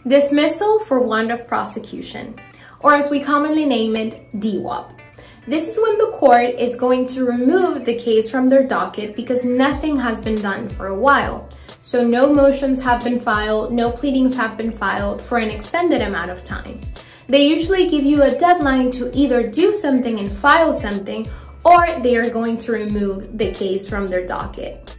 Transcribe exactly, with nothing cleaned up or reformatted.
Dismissal for want of prosecution, or as we commonly name it, D W P. This is when the court is going to remove the case from their docket because nothing has been done for a while. So no motions have been filed, no pleadings have been filed for an extended amount of time. They usually give you a deadline to either do something and file something, or they are going to remove the case from their docket.